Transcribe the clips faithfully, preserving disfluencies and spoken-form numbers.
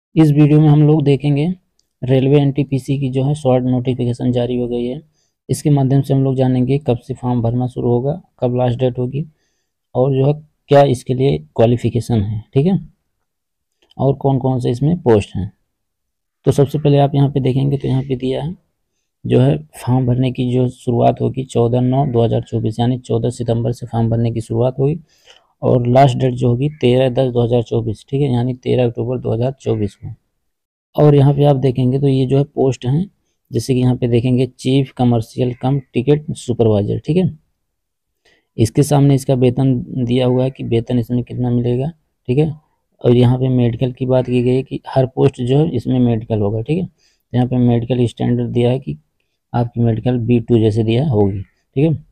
इस वीडियो में हम लोग देखेंगे रेलवे एनटीपीसी की जो है शॉर्ट नोटिफिकेशन जारी हो गई है। इसके माध्यम से हम लोग जानेंगे कब से फॉर्म भरना शुरू होगा, कब लास्ट डेट होगी और जो है क्या इसके लिए क्वालिफिकेशन है, ठीक है, और कौन कौन से इसमें पोस्ट हैं। तो सबसे पहले आप यहाँ पे देखेंगे तो यहाँ पे दिया है जो है फॉर्म भरने की जो शुरुआत होगी चौदह नौ दो हज़ार चौबीस यानी चौदह सितंबर से फॉर्म भरने की शुरुआत होगी और लास्ट डेट जो होगी तेरह दस दो हज़ार चौबीस, ठीक है, यानी तेरह अक्टूबर दो हज़ार चौबीस को। और यहाँ पे आप देखेंगे तो ये जो है पोस्ट हैं, जैसे कि यहाँ पे देखेंगे chief commercial cum ticket supervisor, ठीक है। इसके सामने इसका वेतन दिया हुआ है कि वेतन इसमें कितना मिलेगा, ठीक है। और यहाँ पे मेडिकल की बात की गई है कि हर पोस्ट जो है इसमें मेडिकल होगा, ठीक है। यहाँ पे मेडिकल स्टैंडर्ड दिया है कि आपकी मेडिकल बी टू जैसे दिया होगी, ठीक है।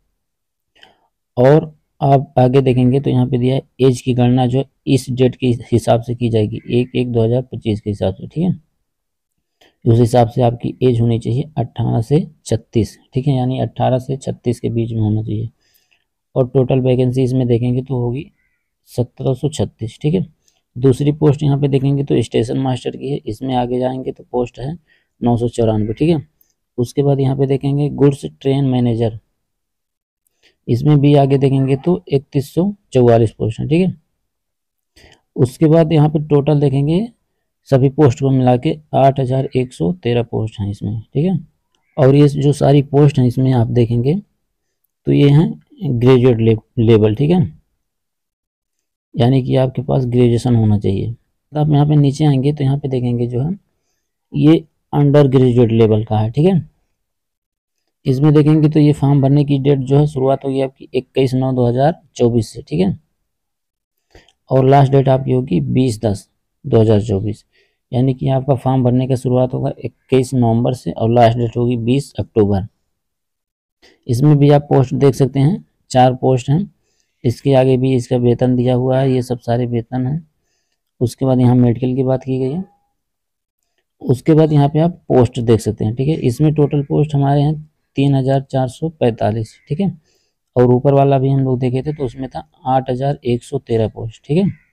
और आप आगे देखेंगे तो यहाँ पे दिया है एज की गणना जो इस डेट के हिसाब से की जाएगी, एक एक दो हज़ार पच्चीस के हिसाब से, ठीक है। उस हिसाब से आपकी एज होनी चाहिए अट्ठारह से छत्तीस, ठीक है, यानी अट्ठारह से छत्तीस के बीच में होना चाहिए। और टोटल वैकेंसी इसमें देखेंगे तो होगी सत्रह सौ छत्तीस, ठीक है। दूसरी पोस्ट यहाँ पे देखेंगे तो स्टेशन मास्टर की है, इसमें आगे जाएंगे तो पोस्ट है नौ सौ चौरानवे, ठीक है। उसके बाद यहाँ पे देखेंगे गुड्स ट्रेन मैनेजर, इसमें भी आगे देखेंगे तो इकतीस सौ चौवालीस पोस्ट है, ठीक है। उसके बाद यहाँ पे टोटल देखेंगे सभी पोस्ट को मिला के आठ हज़ार एक सौ तेरह पोस्ट हैं इसमें, ठीक है। और ये जो सारी पोस्ट हैं इसमें आप देखेंगे तो ये हैं ग्रेजुएट ले, लेवल, ठीक है, यानी कि आपके पास ग्रेजुएशन होना चाहिए। तो आप यहाँ पे नीचे आएंगे तो यहाँ पे देखेंगे जो है ये अंडर ग्रेजुएट लेवल का है, ठीक है। इसमें देखेंगे तो ये फॉर्म भरने की डेट जो है शुरुआत होगी आपकी इक्कीस नौ दो हज़ार चौबीस से, ठीक है, और लास्ट डेट आपकी होगी बीस दस दो हज़ार चौबीस, यानी कि आपका फॉर्म भरने का शुरुआत होगा इक्कीस नवंबर से और लास्ट डेट होगी बीस अक्टूबर। इसमें भी आप पोस्ट देख सकते हैं, चार पोस्ट हैं। इसके आगे भी इसका वेतन दिया हुआ है, ये सब सारे वेतन हैं। उसके बाद यहाँ मेडिकल की बात की गई है। उसके बाद यहाँ पे आप पोस्ट देख सकते हैं, ठीक है। इसमें टोटल पोस्ट हमारे हैं तीन हज़ार चार सौ पैंतालीस, ठीक है। और ऊपर वाला भी हम लोग देखे थे तो उसमें था आठ हज़ार एक सौ तेरह पोस्ट, ठीक है।